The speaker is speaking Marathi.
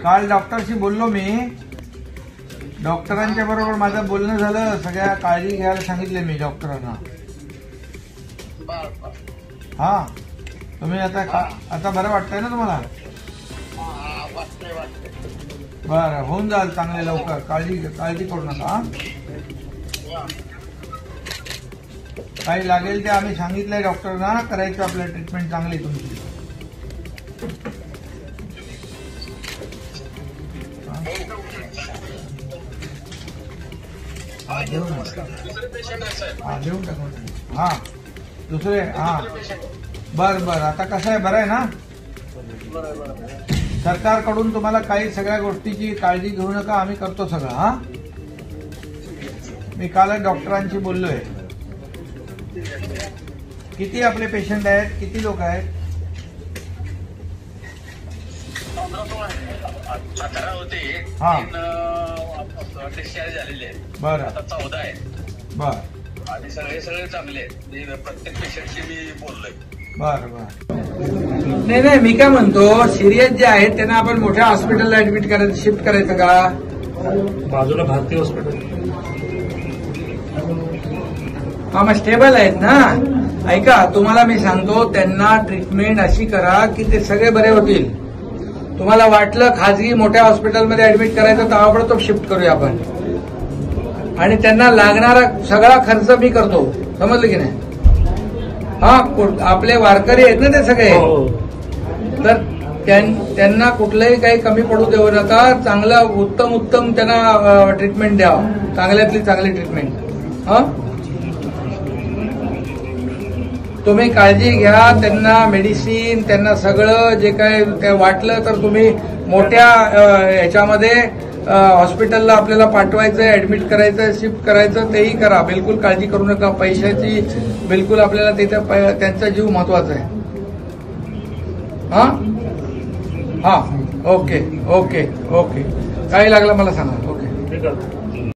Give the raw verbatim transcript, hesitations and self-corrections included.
काल डॉक्टरशी बोललो मी. डॉक्टरांच्या बरोबर माझं बोलणं झालं. सगळ्या काळजी घ्यायला सांगितले मी डॉक्टरांना. हा तुम्ही आता आता बरं वाटतंय ना तुम्हाला? बरं होऊन जाल चांगले लवकर. काळजी काळजी करू नका. काही लागेल ते आम्ही सांगितलंय डॉक्टरांना. करायचं आपलं ट्रीटमेंट चांगली तुमची. हा देऊन हा देऊन टाकून हा दुसरे हा बर बर. आता कसं आहे बरं आहे ना? सरकारकडून तुम्हाला काही सगळ्या गोष्टीची काळजी घेऊ नका. आम्ही करतो सगळं. हा मी कालच डॉक्टरांशी बोललोय. किती आपले पेशंट आहेत? किती लोक आहेत? अकरा होते. हा डिस्चार्ज झालेले आहेत. बरं आता चौदा आहेत. बर आणि सगळे सगळे चांगले आहेत. प्रत्येक पेशंटशी मी बोललोय. बर बर. नाही नाही मी काय म्हणतो, सिरियस जे आहेत त्यांना आपण मोठ्या हॉस्पिटलला ऍडमिट करायचं, शिफ्ट करायचं का? बाजूला भारती हॉस्पिटल. हा मग स्टेबल आहेत ना. ऐका तुम्हाला मी सांगतो, त्यांना ट्रीटमेंट अशी करा की ते सगळे बरे होतील. तुम्हाला वाटलं खाजगी मोठ्या हॉस्पिटलमध्ये ऍडमिट करायचं तर ताबडतोब शिफ्ट करूया आपण. आणि त्यांना लागणारा सगळा खर्च मी करतो. समजलं की नाही? हा आपले वारकरी आहेत ना ते सगळे. तर त्यांना कुठलंही काही कमी पडू देऊ नका. चांगलं उत्तम उत्तम त्यांना ट्रीटमेंट द्यावं. चांगल्यातली चांगली ट्रीटमेंट. हा तुम्ही काळजी घ्या. त्यांना मेडिसिन, त्यांना सगळं जे काय ते वाटलं तर तुम्ही मोठ्या ह्याच्यामध्ये हॉस्पिटलला आपल्याला पाठवायचं, ऍडमिट करायचं, शिफ्ट करायचं तेही करा. बिलकुल काळजी करू नका. पैशाची बिलकुल आपल्याला तिथे त्यांचा जीव महत्वाचा आहे. हा हा ओके ओके ओके. काही लागलं मला सांगा. ओके.